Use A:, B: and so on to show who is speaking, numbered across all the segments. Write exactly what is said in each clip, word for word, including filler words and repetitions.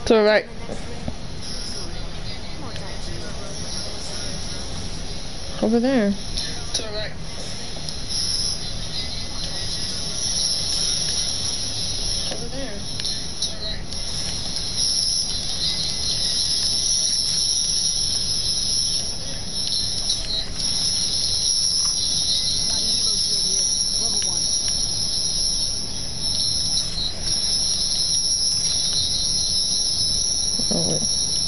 A: To the right. Over there.
B: To the right. Over there. To the right.
A: Oh wait.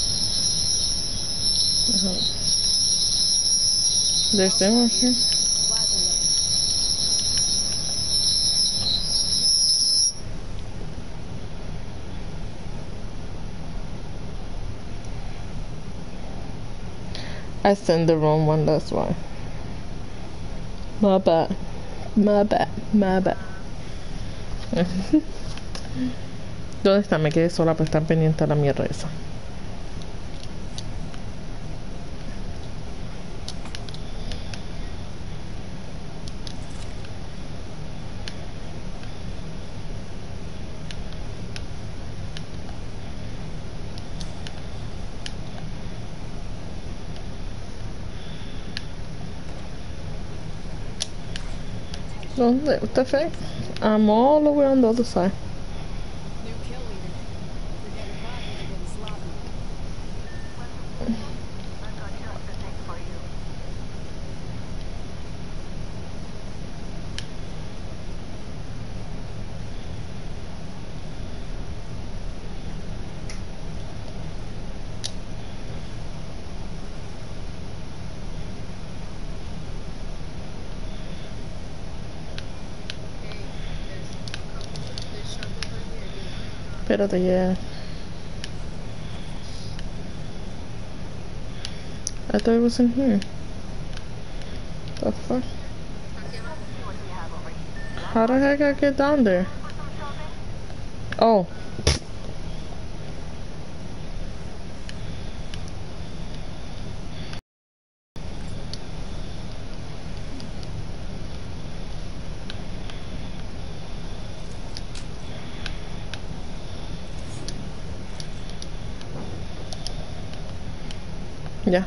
A: Uh-huh. There's them here. I sent the wrong one, that's why. My bad. My bad. My bad. ¿Dónde está? Me quedé sola para estar pendiente a la mierda esa. ¿Dónde? What the fuck? I'm all the way on the other side. Espérate, yeah. I thought it was in here. The fuck? How the heck I get down there? Oh. Yeah.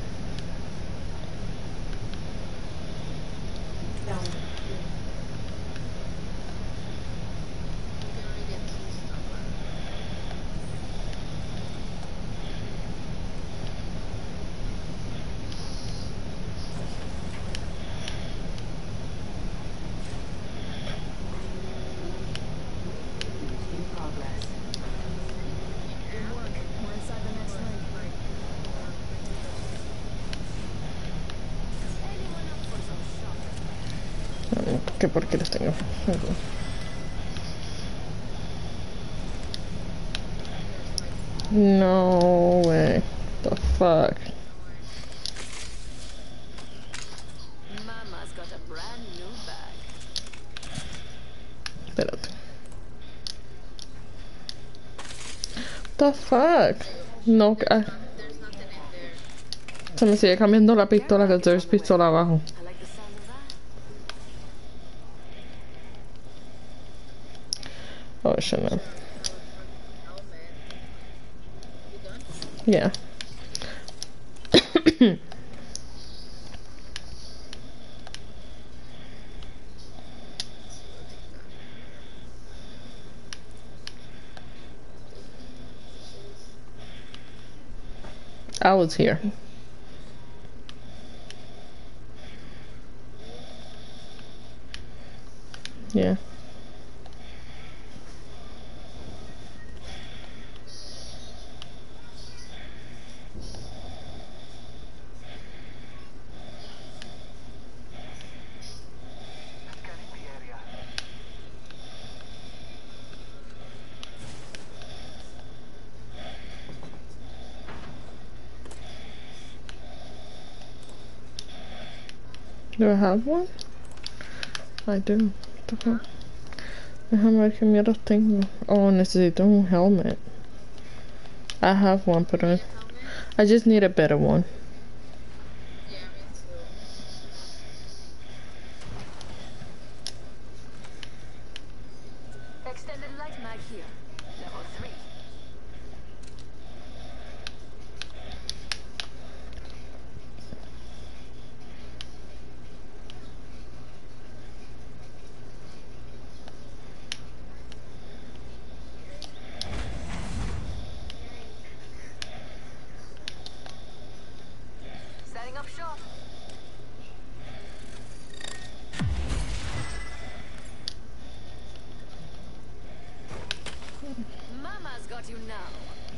A: ¿Qué por qué los tengo? No way. The fuck?
C: Mama's got a brand new bag.
A: Espérate. The fuck? No, ah. Se me sigue cambiando la pistola, que there's pistola abajo.
C: I like the sound of that.
A: Oh shit, man. Yeah. I was here. Yeah. Do I have one? I do. Okay. Déjame ver qué mierdas tengo. Oh, necesito un helmet. I have one, but I, I just need a better one.
C: Extended light mag here. Level three. Mama's got you now.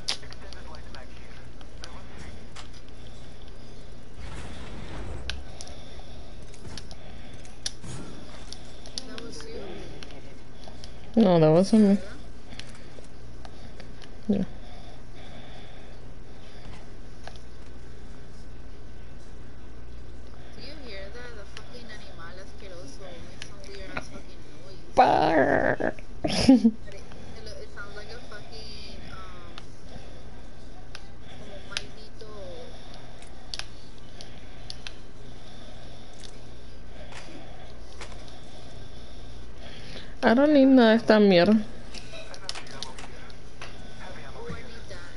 B: That was you?
A: No, that wasn't me. Yeah.
B: Do you hear that? The fucking animal asqueroso makes some weird ass fucking noise.
A: Brrr.
B: But it, it, lo- it sounds like a fucking, um, como un maldito.
A: I don't need nada de esta mierda.
B: Oh, I need that.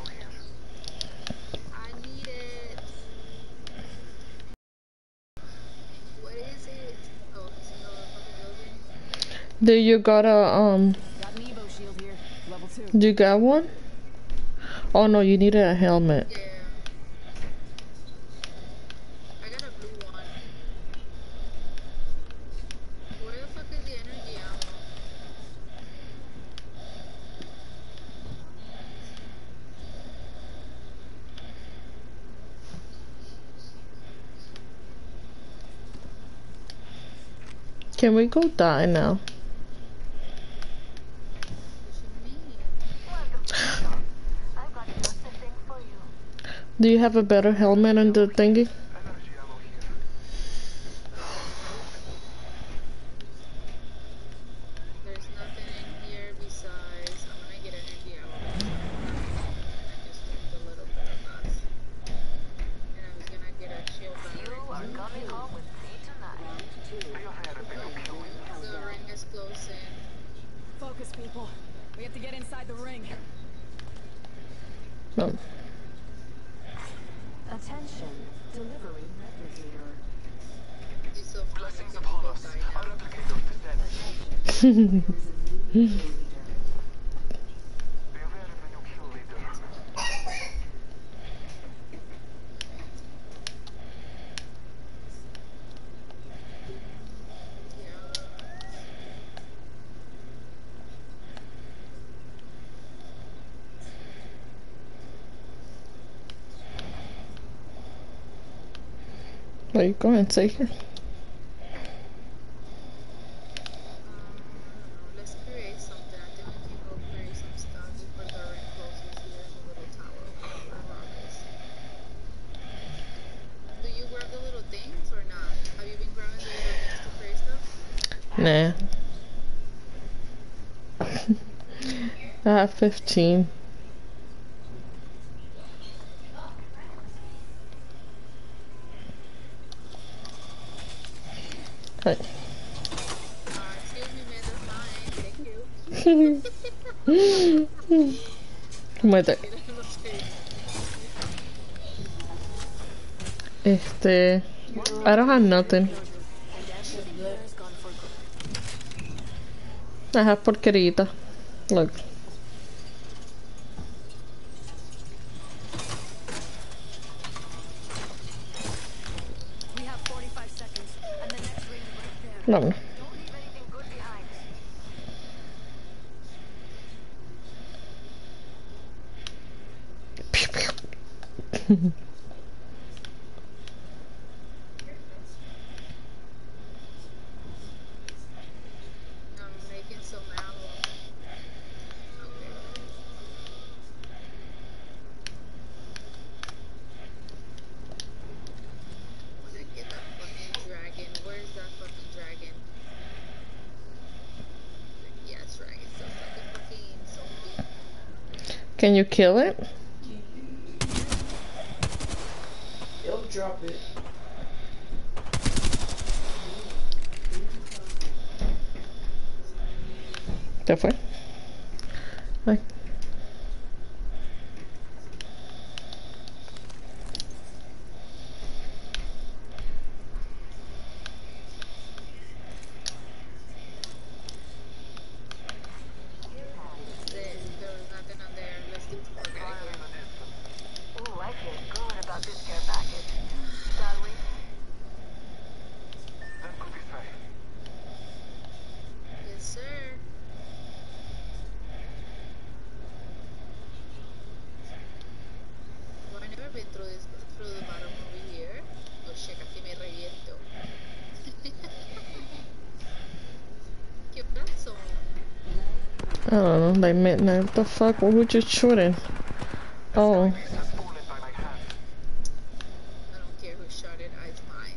B: I need it. What is it? Oh, it's in the fucking building.
A: Do you got a, um,
C: Got an Evo shield here. Level two.
A: do you got one? Oh no, you needed a helmet.
B: Yeah. I got a blue one. Where the fuck is the energy ammo?
A: Can we go die now?
B: What you mean?
D: I've got just the thing for you.
A: Do you have a better helmet in the thingy?
B: There's nothing in here besides I'm gonna get energy ammo. I just took a little bit of us. And I was gonna get a shield
D: You
B: battery.
D: are coming home with me tonight.
B: The ring is closing.
C: Focus, people. We have to get inside the ring.
A: No.
D: Attention, delivering replicator.
B: It's so fun to keep people die now. Yeah.
A: Where you going, Taker?
B: Um, let's create something. I think we can go create some stuff before the ring closes here in the little tower where Rob is. Do you grab the little things or not? Have you been grabbing the little things to create stuff?
A: Nah. I have fifteen. Hey.
B: Uh, excuse me, man, that's mine. Thank you.
A: Muerte.
B: Get out of the face.
A: Este. I don't have nothing.
C: There's gone for good.
A: I have porquerita. Look.
C: We have forty-five seconds, and the next ring is right there.
A: No.
D: Don't leave anything good behind.
A: Pew, pew.
B: I'm making some ammo. Okay. Wanna get that fucking dragon. Where's that fucking dragon? Yeah, it's dragon. So it's like a fucking zombie.
A: Can you kill it?
E: It'll drop it.
A: ¿Qué fue? Ay.
B: There, there was nothing on there. Let's get the fuck out of here.
D: Ooh, I feel good about this care package. Shall we?
B: Yes, sir.
A: I don't know, like midnight. What the fuck? What would you shooting? Oh,
B: I don't care who shot it, it's mine.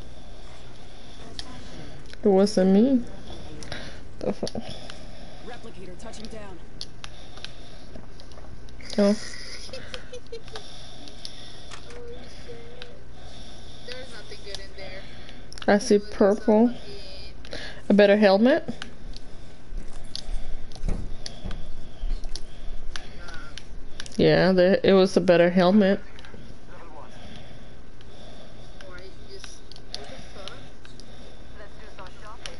A: it wasn't me. The fuck?
C: Replicator touching down.
A: Oh,
B: Oh shit. There's nothing good in there.
A: I see
B: It was just a
A: purple.
B: fucking-
A: A better helmet?
B: Nah.
A: Yeah, the, it was a better helmet.
B: Why you just what the fuck?
D: Let's do some shopping.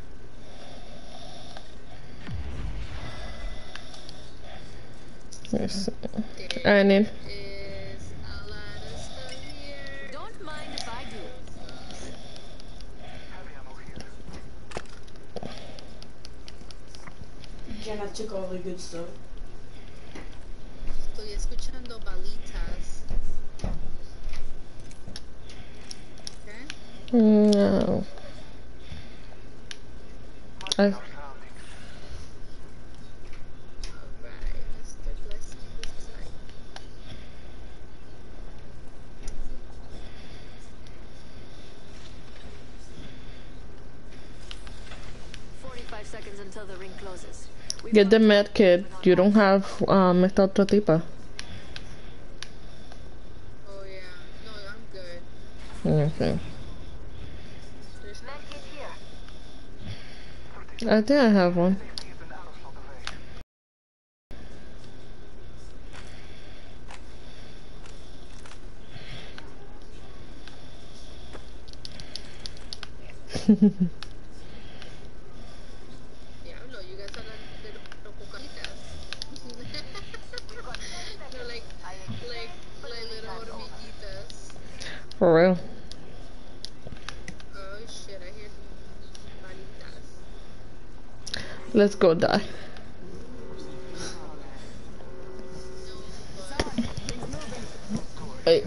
A: Let's see.
B: There
A: I need.
B: is a lot of stuff here.
C: Don't mind if I do.
E: Jen, I took all the good stuff.
B: Estoy escuchando balitas. Okay?
A: No. I,
B: Alright, let's get let's keep this aside.
C: Forty-five seconds until the ring closes. We've
A: get the
C: got-
A: med kit. You don't have um esta otra tipa.
B: Oh yeah. No, I'm good.
A: Okay.
B: There's
D: Med kit here.
A: I think I have one.
B: Diablo, you guys are like little cocalitas. No, like, like, like little hormiguitas.
A: For real.
B: Oh shit, I hear balitas.
A: Let's go die. Hey.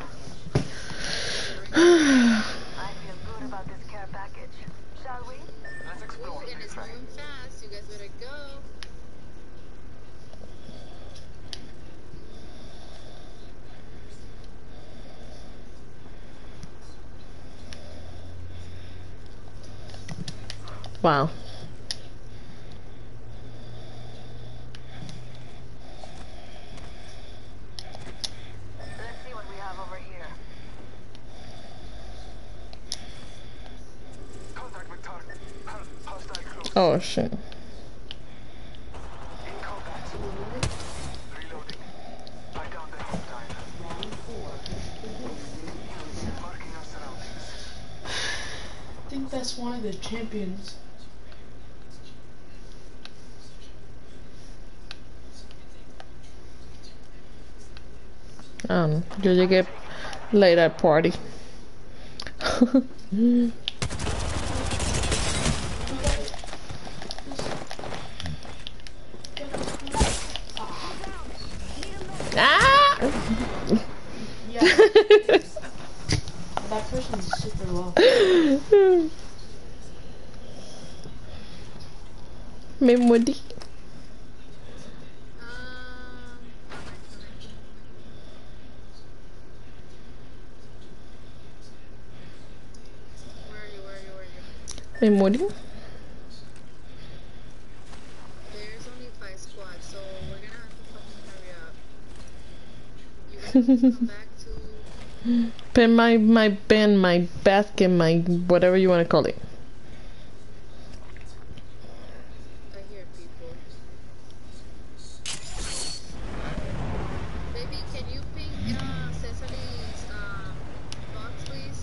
D: I feel good about this care package. Shall we?
B: Ooh, and it's moving fast. You guys better go.
A: Wow.
D: Let's see what we have over here.
F: Contact with target. Hel- Hostile close.
A: Oh shit.
F: In contact. Reloading. I down the hostile. Marking our surroundings.
E: I think that's one of the champions.
A: I don't know. Yo llegué late at party. Ah!
E: Yeah. That person's super low.
A: Me morí.
B: Um, where are you? Where are you? Where are you?
A: Me morí.
B: There's only five squads, so we're gonna have to fucking hurry up. You guys have to come back to.
A: Pin my my bin, my basket, my whatever you want to call it.
B: I hear people. Baby, can you ping uh, Cecily's um, box, please?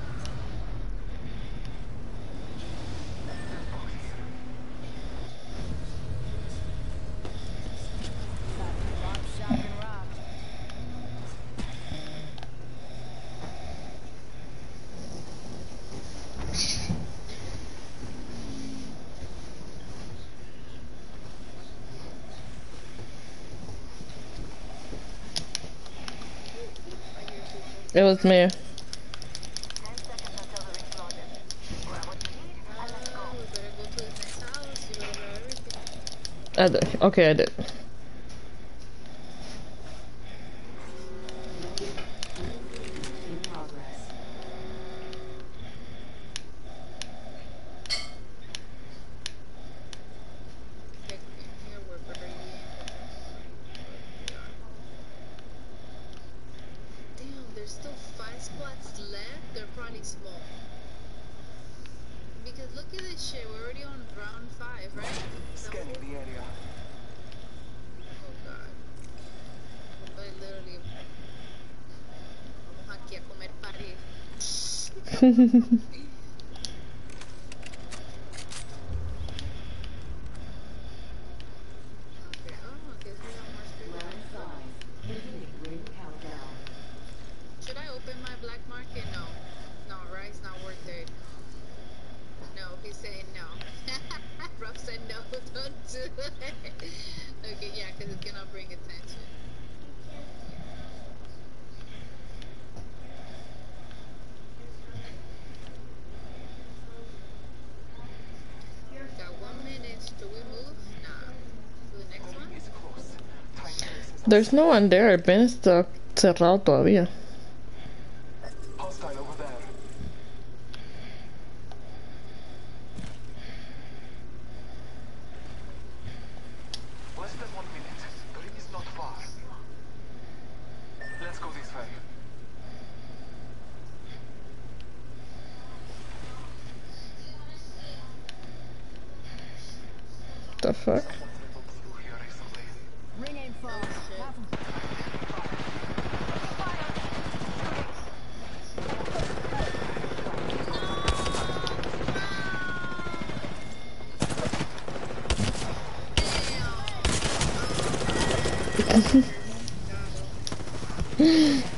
C: Rock, shock, and rock.
B: I hear people.
A: It was me.
D: Ten seconds until the ring closes. Grab what you need and let's go.
B: Uh, we better go to his next house. You better grab everything.
A: I did. Okay, I did.
B: Check in here, we're barely Damn, there's still five squads left. They're probably small. Because look at this shit. We're already on round five, right? Is that
F: Scanning
B: what-
F: the area.
B: Oh god. I literally. Vamos aquí a comer pared. Okay. Oh, okay. So we have more street lights. Should I open my black market? No. No, right? It's not worth it. No, he's saying no. Rob said no, don't do it. Okay, yeah, because it's gonna bring attention. Got one minute. Do we move? Nah. To the next one?
F: It's close. Time traces.
A: There's no one there. El Ben está cerrado todavía.
F: Hostile over there. Less than one minute. The ring is not far. Let's go this way.
A: The fuck?
F: Someone traveled through here recently.
C: Ring ain't far. Have 'em.
B: Damn.